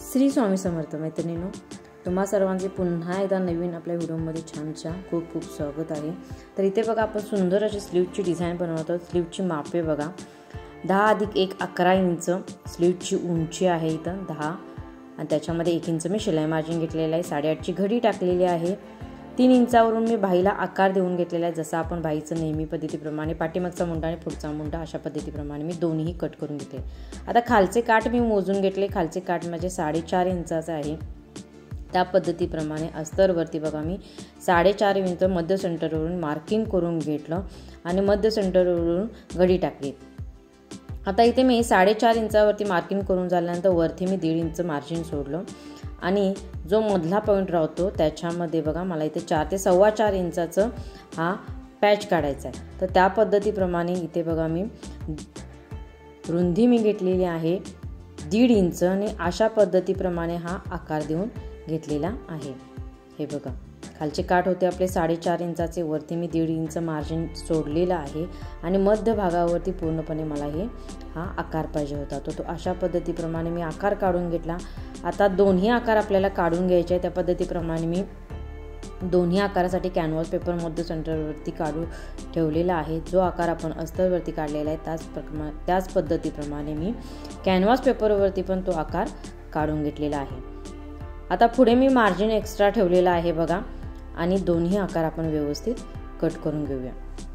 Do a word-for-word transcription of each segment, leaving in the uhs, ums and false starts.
श्री स्वामी समर्थ मैत्रिणींनो, तुम्हा सर्वांचे पुन्हा एकदा नवीन आपल्या व्हिडिओमध्ये छान छान खूप खूप स्वागत आहे। तर इथे बघा आपण सुंदर अशी स्लीवची डिझाईन बनवतो। स्लीवची मापे बघा, दहा अधिक एक अकरा इंच स्लीवची उंची आहे इथं दहा, आणि त्याच्यामध्ये एक इंच मी शिलाई मार्जिन घेतलेला आहे। साडेआठची घडी टाकलेली आहे। तीन इंचावरून मी बाहीला आकार देऊन घेतलेला आहे, जसं आपण बाहीचं नेहमी पद्धतीप्रमाणे पाठीमागचा मुंडा आणि पुढचा मुंडा अशा पद्धतीप्रमाणे मी दोन्ही कट करून घेतले। आता खालचे काठ मी मोजून घेतले। खालचे काठ माझे साडेचार इंचाचे आहे। त्या पद्धतीप्रमाणे अस्तरवरती बघा मी साडेचार इंच मध्य सेंटरवरून मार्किंग करून घेतलं आणि मध्य सेंटरवरून घडी टाकली। आता इथे मी साडेचार इंचावरती मार्किंग करून झाल्यानंतर वरती मी दीड इंच मार्जिन सोडलं आणि जो मधला पॉईंट राहतो त्याच्यामध्ये बघा मला इथे चार ते सव्वा चार इंचाचं हा पॅच काढायचा आहे। तर त्या पद्धतीप्रमाणे इथे बघा मी रुंदी मी घेतलेली आहे दीड इंच आणि अशा पद्धतीप्रमाणे हा आकार देऊन घेतलेला आहे। हे बघा खालचे काठ होते आपले साडेचार इंचाचे, वरती मी दीड इंच मार्जिन सोडलेला आहे आणि मध्य भागावरती पूर्णपणे मला हे हा आकार पाहिजे होता। तो तो अशा पद्धतीप्रमाणे मी आकार काढून घेतला। आता दोन्ही आकार आपल्याला काढून घ्यायचे आहे। त्या पद्धतीप्रमाणे मी दोन्ही आकारासाठी कॅनव्हास पेपर मध्य सेंटरवरती काढून ठेवलेला आहे। जो आकार आपण अस्तरवरती काढलेला आहे त्याच प्रमाणे त्याच पद्धतीप्रमाणे मी कॅनव्हास पेपरवरती पण तो आकार काढून घेतलेला आहे। आता पुढे मी मार्जिन एक्स्ट्रा ठेवलेला आहे बघा, आणि दोन्ही आकार आपण व्यवस्थित कट करून घेऊया।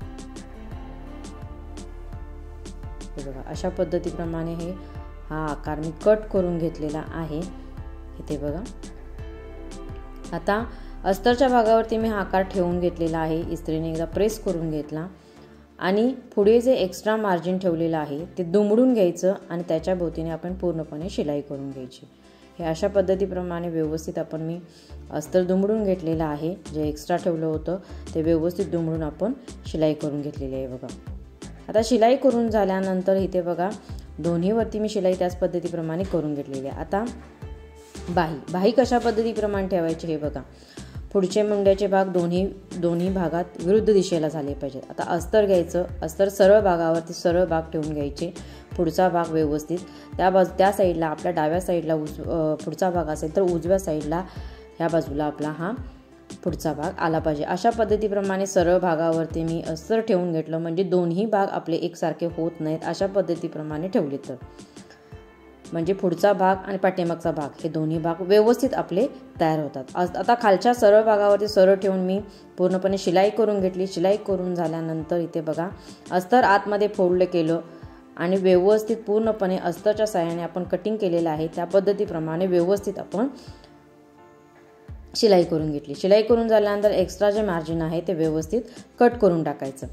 हे बघा अशा पद्धतीप्रमाणे हे हा आकार मी कट करून घेतलेला आहे। इथे बघा आता अस्तरच्या भागावरती मी हा आकार ठेवून घेतलेला आहे। इस्त्रीने एकदा प्रेस करून घेतला आणि पुढे जे एक्स्ट्रा मार्जिन ठेवलेलं आहे ते दुमडून घ्यायचं आणि त्याच्या भोवतीने आपण पूर्णपणे शिलाई करून घ्यायची। हे अशा पद्धतीप्रमाणे व्यवस्थित आपण मी अस्तर दुमडून घेतलेलं आहे। जे एक्स्ट्रा ठेवलं होतं ते व्यवस्थित दुमडून आपण शिलाई करून घेतलेली आहे बघा। आता शिलाई करून झाल्यानंतर इथे बघा दोन्हीवरती मी शिलाई त्याच पद्धतीप्रमाणे करून घेतलेली आहे। आता बाही बाही कशा पद्धतीप्रमाणे ठेवायची हे बघा, पुढचे मुंड्याचे भाग दोन्ही दोन्ही भागात विरुद्ध दिशेला झाले पाहिजेत। आता अस्तर घ्यायचं, अस्तर सरळ भागावरती सरळ भाग ठेवून घ्यायचे, पुढचा भाग व्यवस्थित त्या बाजू त्या साईडला आपल्या डाव्या साईडला उज पुढचा भाग असेल तर उजव्या साईडला ह्या बाजूला आपला हा पुढचा भाग आला पाहिजे। अशा पद्धतीप्रमाणे सरळ भागावरती मी अस्तर ठेवून घेतलं, म्हणजे दोन्ही भाग आपले एकसारखे होत नाहीत। अशा पद्धतीप्रमाणे ठेवले तर म्हणजे पुढचा भाग आणि पाठीमागचा भाग हे दोन्ही भाग व्यवस्थित आपले तयार होतात। आता खालच्या सरळ भागावरती सरळ ठेवून मी पूर्णपणे शिलाई करून घेतली। शिलाई करून झाल्यानंतर इथे बघा अस्तर आतमध्ये फोल्ड केलं आणि व्यवस्थित पूर्णपणे अस्तरच्या साहाय्याने आपण कटिंग केलेलं आहे त्या पद्धतीप्रमाणे व्यवस्थित आपण शिलाई करून घेतली। शिलाई करून झाल्यानंतर एक्स्ट्रा जे मार्जिन आहे ते व्यवस्थित कट करून टाकायचं।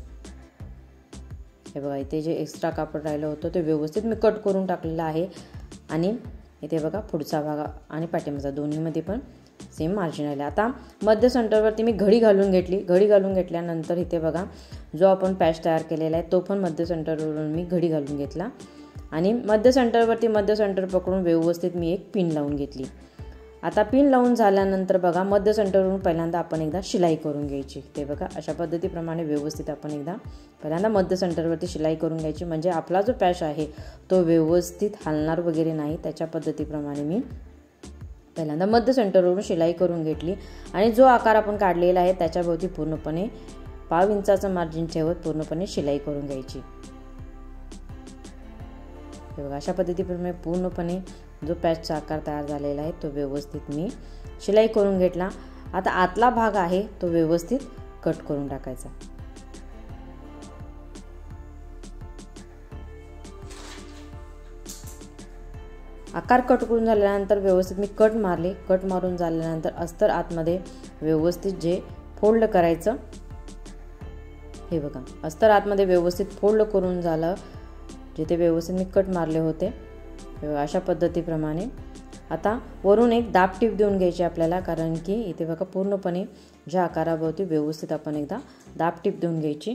हे बघा इथे जे एक्स्ट्रा कापड राहिलं होतं ते व्यवस्थित मी कट करून टाकलेलं आहे आणि इथे बघा पुढचा भाग आणि पाठीमागचा दोन्हीमध्ये पण सेम मार्जिन आले। आता मध्य सेंटरवरती मी घडी घालून घेतली। घडी घालून घेतल्यानंतर इथे बघा जो आपण पॅच तयार केलेला आहे तो पण मध्य सेंटरवरून मी घडी घालून घेतला आणि मध्य सेंटरवरती मध्य सेंटर पकडून व्यवस्थित मी एक पिन लावून घेतली। आता पिन लावून झाल्यानंतर बघा मध्य सेंटरवरून पहिल्यांदा आपण एकदा शिलाई करून घ्यायची। ते बघा अशा पद्धतीप्रमाणे व्यवस्थित आपण एकदा पहिल्यांदा मध्य सेंटरवरती शिलाई करून घ्यायची, म्हणजे आपला जो पॅच आहे तो व्यवस्थित हलणार वगैरे नाही। त्याच्या पद्धतीप्रमाणे मी पहिल्यांदा मध्य सेंटरवरून शिलाई करून घेतली आणि जो आकार आपण काढलेला आहे त्याच्याभोवती पूर्णपणे पाव इंचाचं मार्जिन ठेवत पूर्णपणे शिलाई करून घ्यायची। हे बघा अशा पद्धतीप्रमाणे पूर्णपणे जो पॅचचा आकार तयार झालेला आहे तो व्यवस्थित मी शिलाई करून घेतला। आता आतला भाग आहे तो व्यवस्थित कट करून टाकायचा। आकार कट करून झाल्यानंतर व्यवस्थित मी कट मारले। कट मारून झाल्यानंतर अस्तर आतमध्ये व्यवस्थित जे फोल्ड करायचं, हे बघा अस्तर आतमध्ये व्यवस्थित फोल्ड करून झालं, जिथे व्यवस्थित मी कट मारले होते अशा पद्धतीप्रमाणे। आता वरून एक दाब टीप देऊन घ्यायची आपल्याला, कारण की इथे बघा पूर्णपणे ज्या आकाराभोवती व्यवस्थित आपण एकदा दाब टीप देऊन घ्यायची।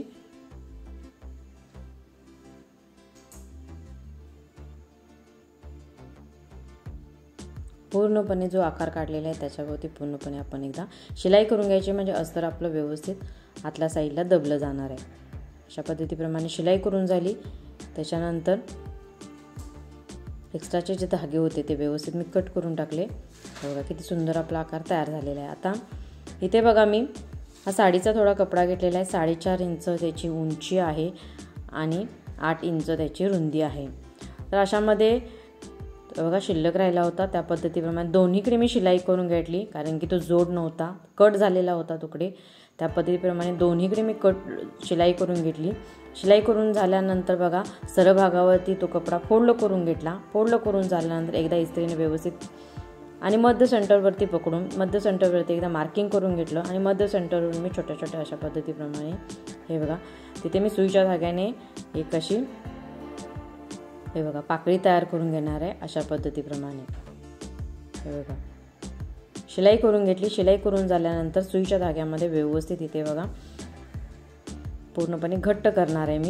पूर्णपणे जो आकार काढलेला आहे त्याच्याभोवती पूर्णपणे आपण एकदा शिलाई करून घ्यायची, म्हणजे अस्तर आपलं व्यवस्थित आतल्या साईडला दबलं जाणार आहे। अशा पद्धतीप्रमाणे शिलाई करून झाली। त्याच्यानंतर एक्स्ट्राचे जे धागे होते ते व्यवस्थित मी कट करून टाकले. बघा किती सुंदर आपला आकार तयार झालेला आहे. आता इथे बघा मी हा साडीचा थोडा कपडा घेतलेला आहे. साडेचार इंच त्याची उंची आहे आणि आठ इंच त्याची रुंदी आहे. तर अशामध्ये बघा शिल्लक राहिला होता त्या पद्धतीप्रमाणे दोन्हीकडे मी शिलाई करून घेतली, कारण की तो जोड नव्हता, कट झालेला होता तुकडे. त्या पद्धतीप्रमाणे दोन्हीकडे मी कट शिलाई करून घेतली. शिलाई करून झाल्यानंतर बघा सरळ भागावरती तो कपडा फोल्ड करून घेतला. फोल्ड करून झाल्यानंतर एकदा इस्त्रीने व्यवस्थित आणि मध्य सेंटरवरती पकडून मध्य सेंटरवरती एकदा मार्किंग करून घेतलं आणि मध्य सेंटरवरून मी छोट्या छोट्या अशा पद्धतीप्रमाणे हे बघा तिथे मी सुईच्या धाग्याने एक अशी हे बघा पाकळी तयार करून घेणार आहे. अशा पद्धतीप्रमाणे हे बघा शिलाई करून घेतली. शिलाई करून झाल्यानंतर सुईच्या धाग्यामध्ये व्यवस्थित इथे बघा पूर्णपणे घट्ट करणार आहे मी.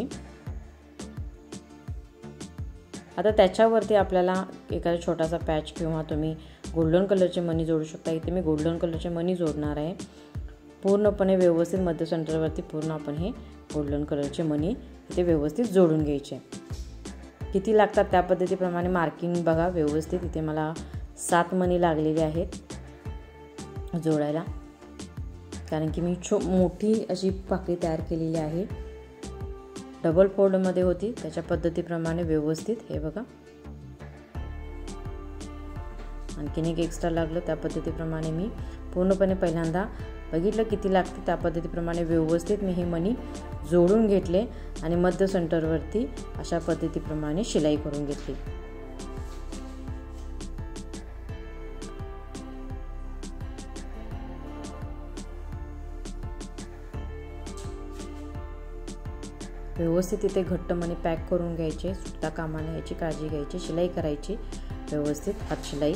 आता त्याच्यावरती आपल्याला एखादा छोटासा पॅच किंवा तुम्ही गोल्डन कलरचे मणी जोडू शकता. इथे मी गोल्डन कलरचे मणी जोडणार आहे. पूर्णपणे व्यवस्थित मध्य सेंटरवरती पूर्ण आपण हे गोल्डन कलरचे मणी इथे व्यवस्थित जोडून घ्यायचे. किती लागतात त्या पद्धतीप्रमाणे मार्किंग बघा व्यवस्थित. इथे मला सात मणी लागलेले आहेत जोडायला, कारण की मी छो मोठी अशी पाकळी तयार केलेली आहे. डबल फोल्डमध्ये होती त्याच्या पद्धतीप्रमाणे व्यवस्थित हे बघा. आणखीन एक एक्स्ट्रा लागलं त्या पद्धतीप्रमाणे मी पूर्णपणे पहिल्यांदा बघितलं किती लागतं त्या पद्धतीप्रमाणे व्यवस्थित मी हे मणी जोडून घेतले आणि मध्य सेंटरवरती अशा पद्धतीप्रमाणे शिलाई करून घेतली. व्यवस्थित इथे घट्ट मणी पॅक करून घ्यायचे. सुटता कामा नये याची काळजी घ्यायची. शिलाई करायची व्यवस्थित हात शिलाई.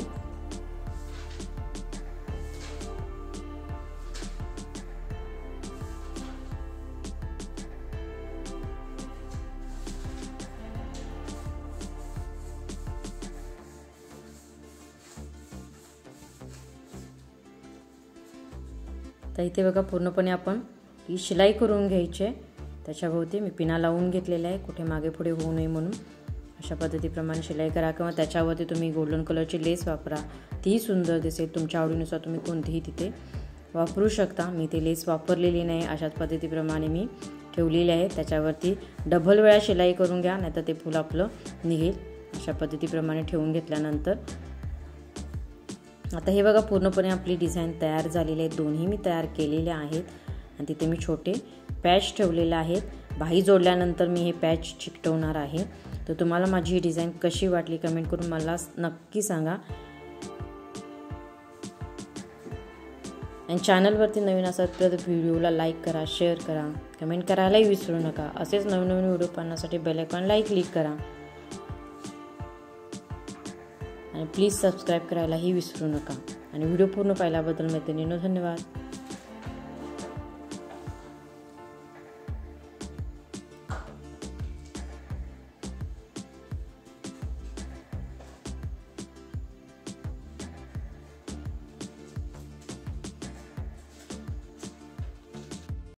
तर इथे बघा पूर्णपणे आपण ही शिलाई करून घ्यायची. त्याच्याभोवती मी पिना लावून घेतलेला आहे, कुठे मागे पुढे होऊ नये म्हणून. अशा पद्धतीप्रमाणे शिलाई करा किंवा त्याच्यावरती तुम्ही गोल्डन कलरची लेस वापरा, तीही सुंदर दिसेल. तुमच्या आवडीनुसार तुम्ही कोणतीही तिथे वापरू शकता. मी ते लेस वापरलेली नाही, अशाच पद्धतीप्रमाणे मी ठेवलेली आहे. त्याच्यावरती डबल वेळा शिलाई करून घ्या, नाहीतर ते फूल आपलं निघेल. अशा पद्धतीप्रमाणे ठेवून घेतल्यानंतर आता हे बघा पूर्णपणे आपली डिझाईन तयार झालेली आहे. दोन्ही मी तयार केलेले आहेत आणि तिथे मी छोटे पॅच ठेवलेले आहेत. बाही जोडल्यानंतर मी हे पॅच चिकटवणार आहे. तर तुम्हाला माझी ही डिझाईन कशी वाटली कमेंट करून मला नक्की सांगा. आणि चॅनलवरती नवीन असाल तर व्हिडिओला लाईक करा, शेअर करा, कमेंट करायलाही विसरू नका. असेच नवीन नवीन व्हिडिओ पाहण्यासाठी बेल आयकॉनला क्लिक करा आणि प्लीज सबस्क्राईब करायलाही विसरू नका. आणि व्हिडिओ पूर्ण पाहिल्याबद्दल मैत्रिणींनो धन्यवाद.